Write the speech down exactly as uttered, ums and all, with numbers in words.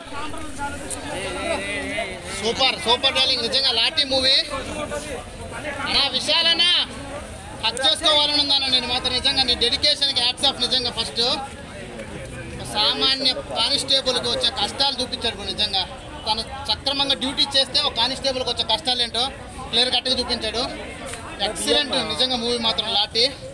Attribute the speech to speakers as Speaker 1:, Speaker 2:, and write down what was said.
Speaker 1: Super super darling, నిజంగా lathi movie అన్నా. విశాలన్నా హక్ చేసుకోవాలని ఉందన్న నేను మాత్రం. నిజంగా నీ డెడికేషన్కి హ్యాట్స్ ఆఫ్. నిజంగా ఫస్ట్ సామాన్య కానిస్టేబుల్కి వచ్చే కష్టాలు చూపించాడు నిజంగా. తను సక్రమంగా డ్యూటీ చేస్తే ఒక కానిస్టేబుల్కి వచ్చే కష్టాలు ఏంటో క్లియర్ కట్గా చూపించాడు. ఎక్సలెంట్ నిజంగా మూవీ మాత్రం లాఠీ.